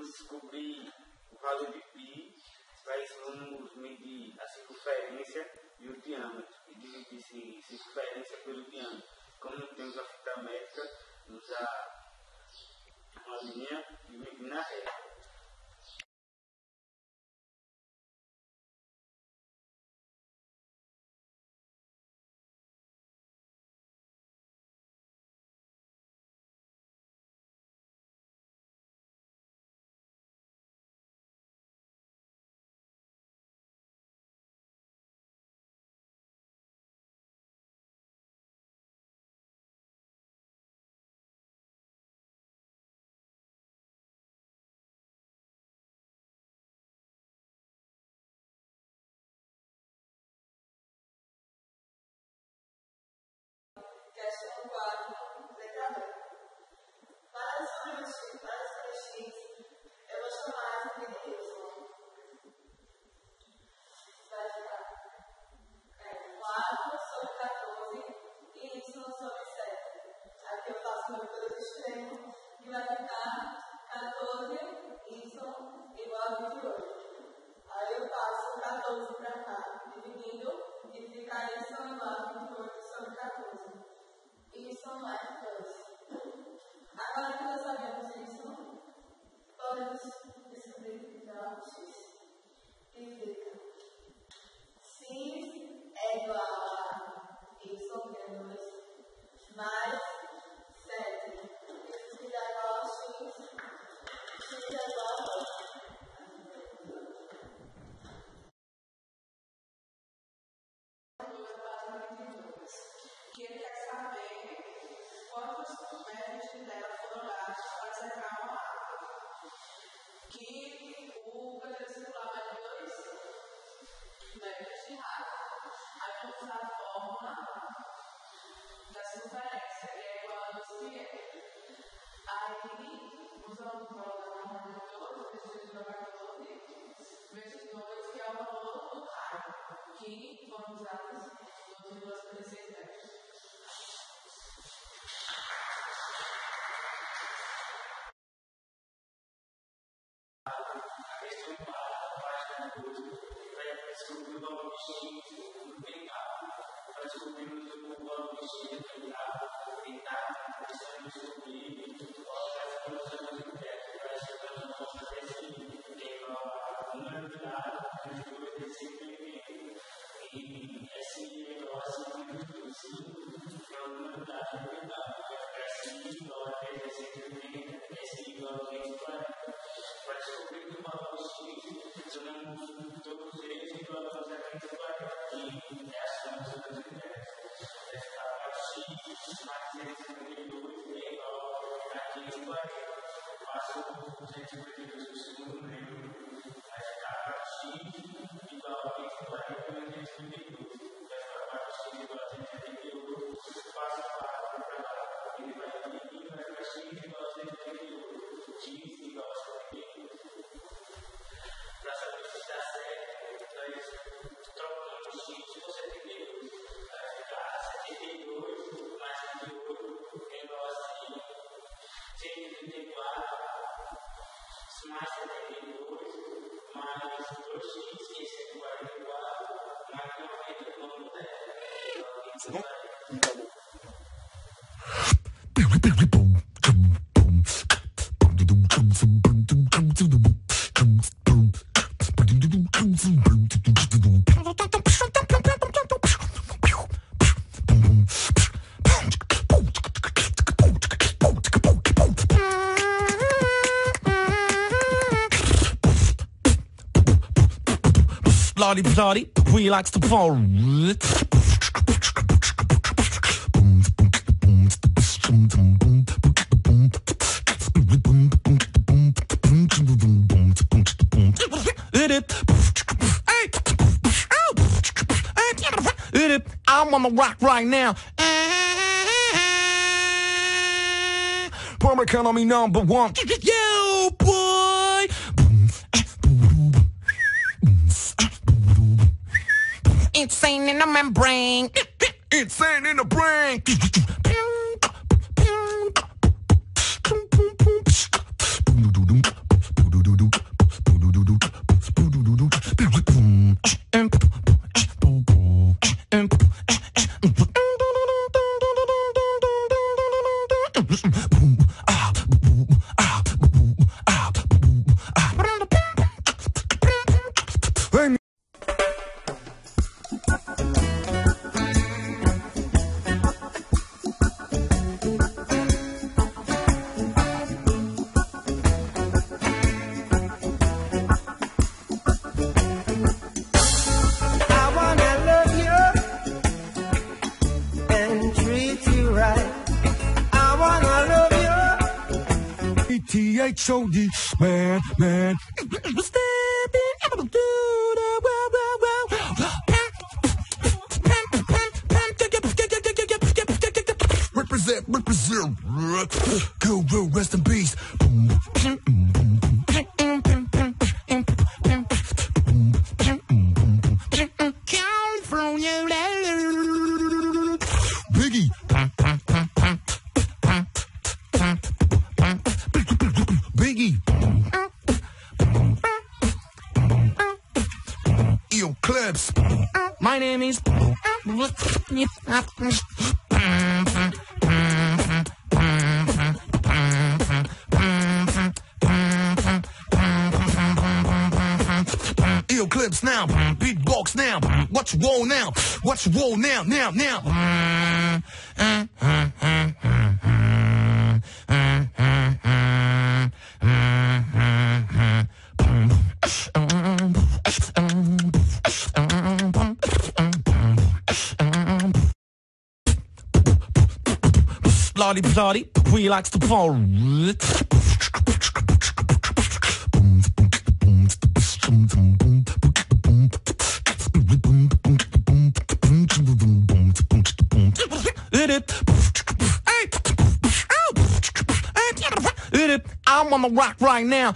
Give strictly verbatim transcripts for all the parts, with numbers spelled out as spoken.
vamos descobrir o valor de π, para isso vamos medir a circunferência e o diâmetro, e dividir esse circunferência pelo diâmetro. Como não temos a fita métrica, vamos usar uma linha e medir na reta. Questão quatro, letra B. Para os substitutos, para os substitutos, eu vou chamar aqui de Y. Vai ficar quatro sobre quatorze e Y sobre sete. Aqui eu faço meu pelos extremos e vai ficar quatorze Y igual a vinte e oito. Aí eu passo quatorze para cá, dividindo, e fica Y igual a vinte e oito sobre quatorze. Isso mais dois. Agora que nós sabemos isso, podemos descobrir já o x. E fica x é igual a y menos mais sete. Isso fica igual a x. X é igual a dois. Que ele quer saber quantos metros de terra foram gastos para cercar uma árvore. Que o canteiro circular vai ter dois metros de raio. Aí vamos usar a fórmula da circunferência, que é igual a dois pi. Aí, usando o valor da fórmula de dois, vezes dois quatorze, vezes dois, que é o valor do raio, que foram usados dois vírgula cinquenta e seis metros. A questão quatro, página doze, vai descobrir o valor de x no pecado. Para descobrirmos o valor de x no pecado, tentar, precisamos descobrir qual é a solução do integral. Para chegar na nossa desse, que é igual a número de dados, menos dois desse primeiro. E S é igual a cinco menos cinco, que é o número de dados do pecado. S igual a três desse primeiro, S igual a vinte e quarenta. Para descobrir o valor de x, adicionamos todos eles e valores a vinte e quarenta. E é a soma dos integrais. Vai ficar x mais duzentos e cinquenta e dois é igual a quinhentos e quarenta. Faço duzentos e cinquenta e dois por segundo número. Vai ficar x igual a quinhentos e quarenta menos duzentos e cinquenta e dois. Vai ficar quatro x igual a duzentos e cinquenta e oito. Faço quatro para lá. Ele vai dividir, vai ficar x igual a duzentos e cinquenta e oito. X igual a setenta e oito. Para saber se está certo, nós trocamos x por setenta e dois. Vai ficar setenta e dois mais vinte e oito é igual a cem. cento e trinta e quatro mais setenta e dois mais dois x, que é cento e quarenta e quatro, mais noventa, vamos ter. Então, Bloody bloody, we likes to fall. I'm on the rock right now. Public economy number one. Yo, boy. Insane in the membrane. Insane in the brain. T H O D, man, man. Stepping out of the world, world, world. Represent, represent. Go, go, rest in peace. Biggie. Biggie. Yo, Clips. My name is. Yo, Clips now. Beatbox now. Watch roll now. Watch roll now, now, now. Bloody, bloody, we likes to fall. I'm on the rock right now.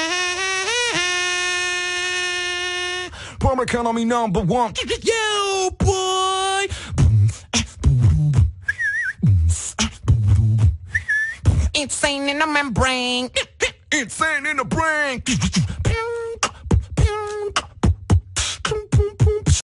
Public enemy number one. Yo, boy. Insane in the membrane. Insane in the brain.